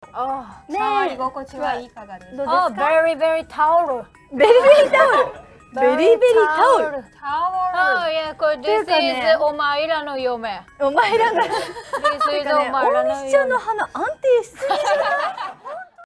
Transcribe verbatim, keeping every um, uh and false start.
ああ、 触り心地はいかがですか？ あ、very very タオル。 ベリベリタオル。ベリベリタオル。 タオル。 あ、いや、これ This is お前らの嫁。 お前らの。 This is お前らの嫁。 大西ちゃんの鼻安定しすぎじゃない？